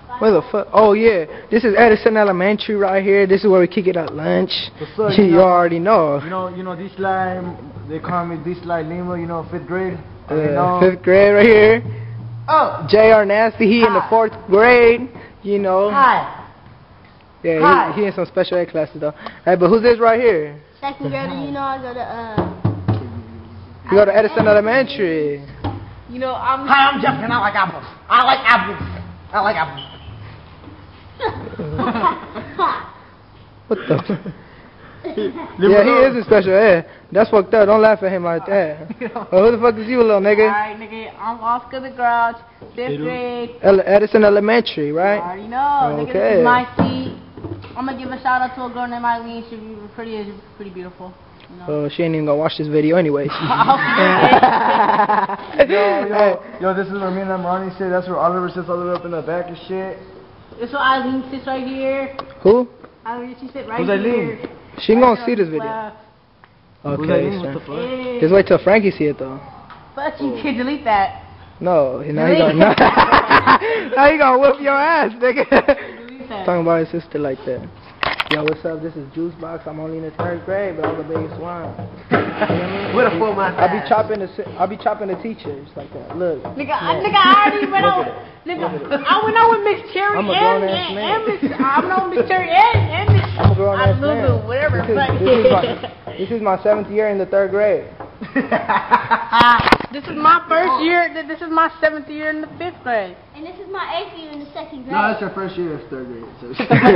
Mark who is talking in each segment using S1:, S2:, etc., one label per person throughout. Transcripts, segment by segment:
S1: Where the fuck? Oh yeah, this is Edison Elementary right here. This is where we kick it at lunch.
S2: So,
S1: you already know.
S2: You know this line. They call me this line Lima. You know, 5th grade.
S1: 5th grade right here.
S2: Oh,
S1: J.R. Nasty. He in the 4th grade. You know.
S2: Hi.
S1: Yeah, he in some special ed classes though. Hey, but who's this right here?
S3: 2nd grade. You know, I go to
S1: You go to Edison Elementary.
S3: You know, I'm.
S2: Hi, I'm Justin. I like apples. I like apples. I like apples.
S1: What the? Yeah, he is in special ed. That's fucked up. Don't laugh at him like that. Well, who the fuck is you, little nigga?
S3: Alright, nigga. I'm Oscar the Grouch, 5th grade.
S1: Edison Elementary, right?
S3: I already know. Nigga, this is my seat. I'm gonna give a shout out to a girl named Eileen. She's pretty beautiful. You know?
S1: She ain't even gonna watch this video anyway.
S2: Yo, this is where me and Ronnie sit. That's where Oliver sits all the way up in the back and shit.
S3: This is where Eileen sits right here.
S1: Who?
S3: Eileen, she sits right
S2: Who's Eileen?
S3: here.
S1: She ain't gonna see this video. Okay,
S2: What the fuck?
S1: just wait till Frankie see it though.
S3: But you can delete that.
S1: No, now he gonna now he gonna whoop your ass, nigga.
S3: Delete that.
S1: Talking about his sister like that. Yo, what's up? This is Juice Box. I'm only in the 3rd grade, but I'm the biggest one.
S2: What a full man.
S1: I be chopping the teachers like that. Look.
S3: Nigga, I already went out. Nigga, I went out with Miss Cherry
S1: I'm a grown-ass man.
S3: I'm on Miss Cherry and Miss.
S1: I'm a grown-ass man.
S3: Whatever.
S1: This is my 7th year in the 3rd grade.
S3: This is my 1st year. This is my 7th year in the 5th grade.
S4: And this is my 8th year in the 2nd grade.
S2: No, that's your first year of 3rd grade. So.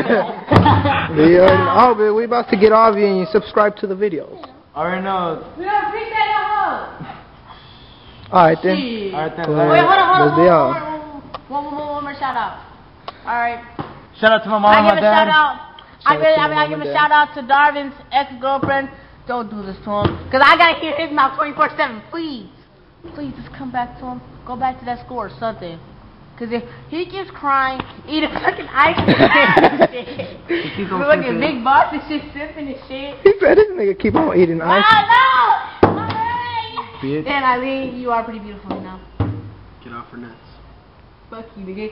S1: Oh, but we about to get off you and you subscribe to the videos.
S2: I already know.
S3: We don't appreciate that.
S1: Alright then.
S2: Alright then.
S3: Wait, hold on.
S1: Let's
S3: One more shout out. Alright.
S2: Shout out to my mom and my dad.
S3: I give a shout out to Darvin's ex-girlfriend. Don't do this to him. Because I got to hear his mouth 24/7. Please just come back to him. Go back to that school or something. Because if he keeps crying, eat a fucking ice cream. Look at Big Boss and shit, sipping and shit.
S1: He said this nigga keep on eating ice cream.
S3: No!
S2: Bitch.
S3: And Eileen, you are pretty beautiful now.
S2: Get off her nuts.
S3: Fuck you, nigga.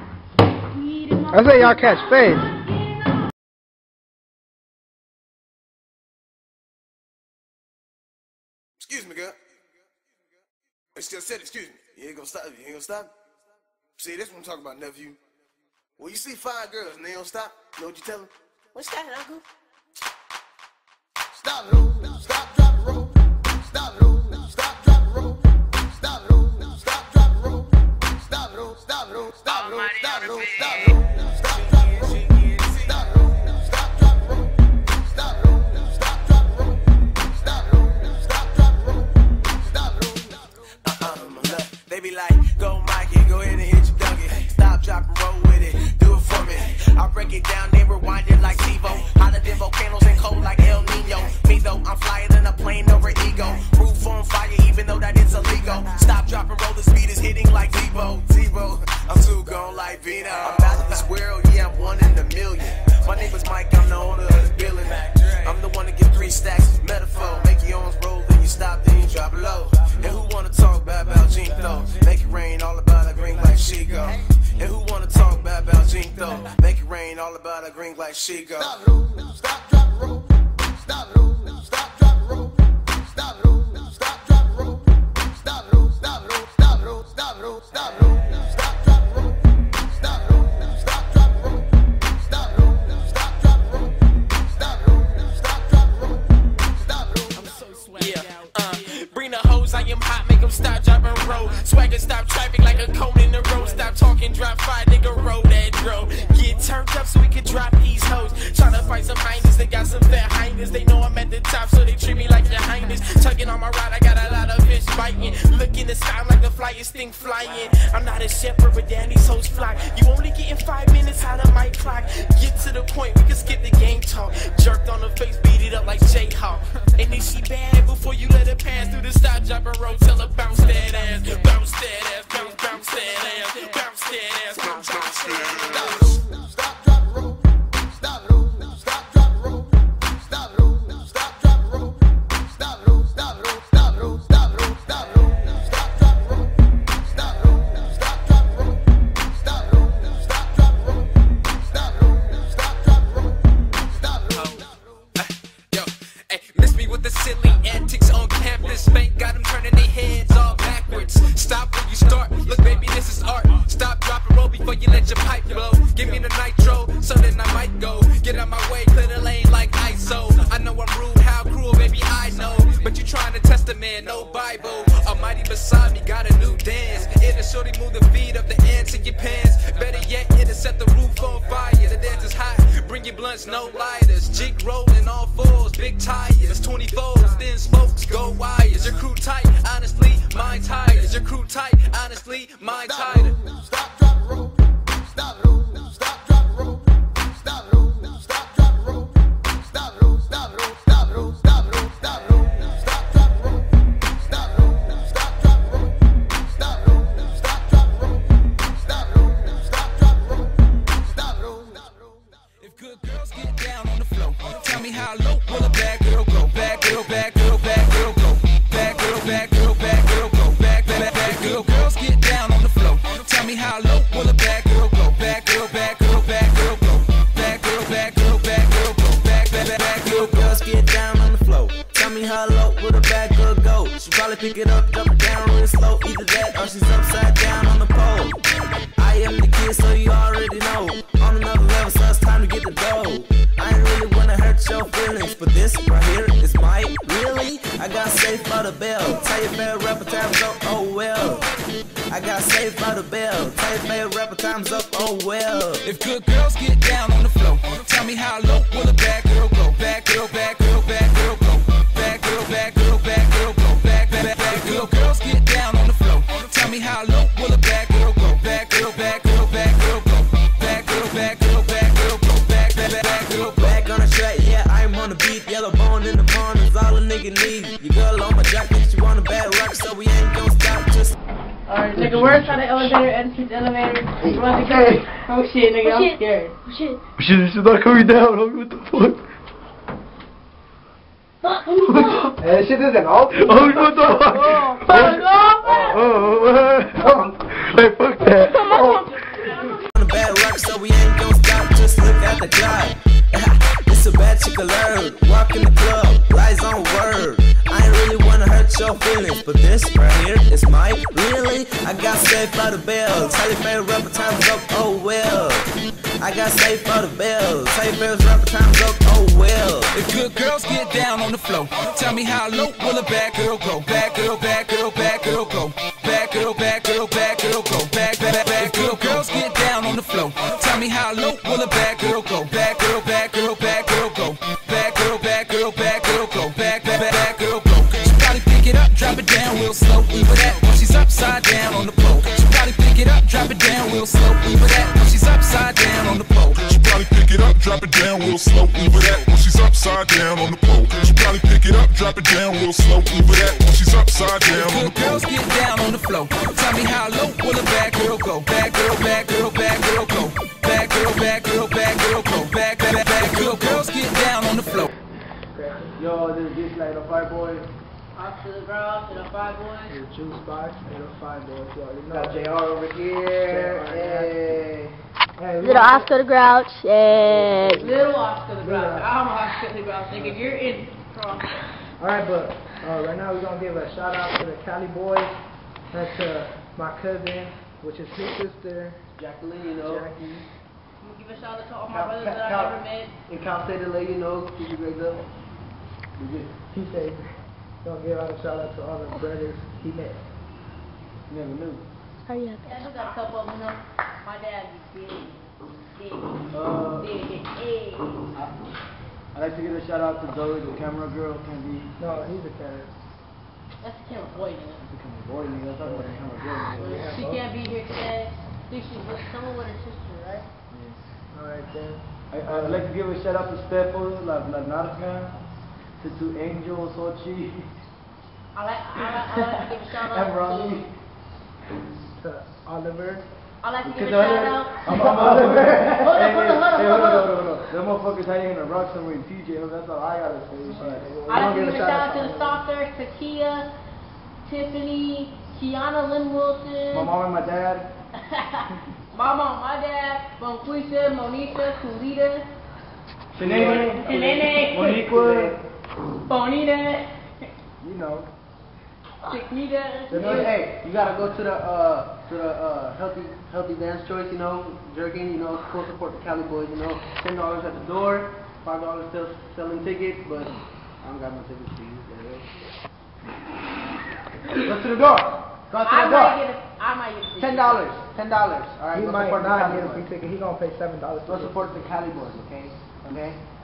S1: I say y'all catch fades.
S5: Excuse me, girl. I still said excuse me. You ain't gonna stop. You ain't gonna stop. See, this what I'm talking about, nephew. Well, you see 5 girls and they don't stop. You know what you tell them? What's that, Uncle? Stop it, oh. Stop, drop it, roll. Stop it, oh. Stop, drop it, roll. Stop it, oh. Stop, drop it, roll. Stop it, oh. Stop it, oh. Stop it, oh. Stop it, oh. Stop it, oh. Stop, drop it, roll. Stop it, oh. Stop, drop it, roll. Stop it, oh. Stop, drop it, roll. Stop it, oh. Stop, drop it, roll. Stop it, oh. They be like, go Mikey, go ahead and hit your duggy. Stop, drop, and roll with it. Do it for me. I break it down, then rewind it like TiVo. Hotter than volcanoes and cold like El Nino. Me though, I'm flyer than a plane over ego. Roof on fire, even though that it's illegal. Stop, drop, and roll, the speed is hitting like Tebow. I'm too gone like Vino. I'm out of this world, yeah, I'm 1 in a million. My name is Mike, I'm the owner of this building. I'm the one to get 3 stacks of metaphor. Make your arms roll, then you stop, then you drop it low. And who wanna talk bad about Gene though? Make it rain, all about a green like she go. And who wanna talk bad about Gene though? Make it rain, all about a green like she go. Stop, stop, drop, roll. Stop, stop, drop, roll. Stop, stop, drop, roll. Stop, stop, stop, stop, stop, stop, stop, drop, roll. Stop, stop, drop, roll. Stop, stop, drop, roll. Stop, stop, drop, roll. Stop, I'm so swagged. Bring the hose, I am hot, make them stop, drop, and roll. Swagger, stop traffic like a cone in the road. Stop talking, drop 5, nigga, roll that dro. Get turned up so we can drop these hoes. Tryna find some highness, they got some fat highness. They know I'm at the top, so they treat me like your highness. Tugging on my ride, I got a lot of fish biting. Look in the sky, I'm like the flyest thing flying. I'm not a shepherd, but Danny's hoes flock. You only getting 5 minutes out of my clock. Get to the point, we can skip the game talk. Jerked on the face, beat it up like J-Hawk. And if she bad, before you let her pass through the stop, drop, and roll, tell her bounce that ass. Bounce that ass, bounce, bounce that ass. Bounce that ass, bounce, bounce that ass. Stop, drop, roll. Stop, stop, drop, roll. Stop, stop, drop, roll. Stop, stop, stop, stop, stop, stop, stop, drop, roll. Stop, stop, drop, roll. Stop, stop, drop,
S6: you let your pipe blow. Give me the nitro, so then I might go. Get out my way, clear the lane like ISO. I know I'm rude, how cruel, baby, I know. But you trying to test a man, no Bible. Almighty beside me, got a new dance. It'll shorty move the feet up the ends in your pants. Better yet, it'll set the roof on fire. The dance is hot, bring your blunts, no lighters. Jig rolling all fours, big tires, 24s, thin spokes, go wires. Your crew tight, honestly, mine tight. Your crew tight, honestly, mine tighter.
S5: Stop, drop, roll. Stop, roll. Stop, drop, roll. Stop, roll. Stop, drop, roll. Stop, roll. Stop, roll. Stop, roll. Stop, roll. Stop, roll. Stop, drop, roll. Stop, roll. Stop, drop, roll. Stop, roll. Stop, drop, roll. Stop, roll. Stop, drop, roll. Stop, roll.
S6: If good girls get down on the floor, tell me how low will a bad girl go? Bad girl, bad girl, bad girl go. Bad girl, bad girl, bad girl go. Bad girl, girls get down on the floor. Tell me how low will a bad girl go? Bad girl, bad girl, bad girl go. Bad girl, bad girl, bad girl go. Bad girl,
S7: girls get down on the floor. Tell me how low will a bad girl go? She probably pick it up, drop it down real slow. Either that or she's upside down on the pole. I am the kid, so you already know. On another level, so it's time to get the dough. I ain't really wanna hurt your feelings, but this right here is my really. I got safe by the bell. Tell your favorite rapper time's up, oh well. I got safe by the bell. Tell your favorite rapper time's up, oh well.
S6: if good girls get down on the floor, tell me how low will a bad girl go? Bad girl, bad girl, bad girl go. Bad girl, bad girl, bad girl go. Bad girl, girls get down on the floor. Tell me how low will a bad girl go? Bad girl, bad girl, bad girl go. Bad girl, bad girl, bad girl go. Bad girl,
S7: back on the track, yeah, I'm on the beat. Yellow bone in the pond is all a nigga need. Your girl on my jock, thinks she want a bad rock, so we ain't gon' stop, just.
S3: Alright, nigga, where's the elevator? Entrance elevator. You want to go? Oh shit, nigga, I'm scared. Oh shit.
S2: She's not coming down, homie, what the fuck?
S3: Fuck, fuck.
S1: That shit isn't off.
S2: Oh, what the fuck? Hey, fuck that.
S7: On a bad rock, so we ain't gon' stop, just look at the clock. It's a bad chick alert. Walk in the club, lies on word. I ain't really wanna hurt your feelings, but this right here is my really. I got safe by the bell. Tell your favorite rapper time's up, oh well. I got safe by the bell. Tell your favorite rapper time's up, oh well.
S6: if good girls get down on the floor, tell me how low will a bad girl go? Bad girl, bad girl, bad girl go. Bad girl, bad girl, bad girl go. Bad girl, girls get down on the floor. Tell me how low will a bad girl go? Bad girl, bad girl, bad girl go. Bad girl, bad girl, bad girl go. Bad girl go. She probably pick it up, drop it down real slow. Leave it at when she's upside down on the pole. She probably pick it up, drop it down real slow. Leave it at when she's upside down on the pole.
S8: She probably pick it up, drop it down real slow. Leave it at when she's upside down on the pole. She probably pick it up, drop it down real slow. Leave it at when she's upside down on the pole.
S6: Girls get down on the floor. Tell me how low will a bad girl go? Bad girl, bad girl, bad girl go. Bad girl, bad girl, bad girl go. Bad girl, girls get down on the floor.
S2: Yo, this is Beast Light 805 boys.
S3: Off to the ground, to the 5 boys.
S1: Juice box, 805 boys. You already know.
S2: Got JR over here.
S1: Hey. Hey,
S4: Little Oscar the Grouch. Hey.
S3: Little Oscar the Grouch. I'm Oscar the Grouch. Nigga, you're in trouble.
S1: Alright, but right now we're gonna give a shout out to the Cali boys. That's my cousin, which is his sister,
S2: Jacqueline, you know.
S1: Jackie.
S3: I'm gonna give a shout out to all my brothers that I ever met.
S2: And Cal State to let you know, keep your grades up.
S1: He said, gonna give out a shout out to all the brothers he met.
S2: You never knew.
S4: Hurry up.
S3: Yeah, I just got a couple of them, you know. My dad is big. Big. Hey.
S2: I'd like to give a shout out to Zoe, the camera girl. Can be.
S1: No, he's a camera.
S3: That's the camera boy, nigga.
S2: The camera boy, nigga. Let's talk about the camera girl. Nigga.
S3: She can't be here today. I think she's with someone with her sister, right?
S1: Alright then.
S2: I'd like to give a shout out to Stefo, La Narca, to Angel, Sochi,
S3: I like to give a shout out
S2: and Ronnie.
S1: To Oliver.
S3: I like to give a shout out.
S2: I'm Oliver.
S3: Hold on.
S2: Them motherfuckers hiding in a rock somewhere in TJ. That's all I gotta say.
S3: I like to give a shout out to the stalkers, Takia, Tiffany, Kiana Lynn Wilson.
S2: My mom and my dad.
S3: My mom, my dad, Bonquisha, Monisha, Kulita,
S2: Shanae,
S3: Monique,
S2: Bonita.
S3: Bonita.
S2: You know. Hey, you gotta go to the healthy dance choice, you know, jerking, you know, full support the Cali Boys, you know, $10 at the door, $5 still selling tickets, but I don't got no tickets for you. Go to the door. Go to the door.
S3: I might get a
S2: $10. $10. All right.
S1: He
S2: go
S1: might
S2: support the
S1: not
S2: Cali
S1: get a
S2: Boys.
S1: free ticket. He gonna pay $7.
S2: Go support the Cali Boys, okay? Okay.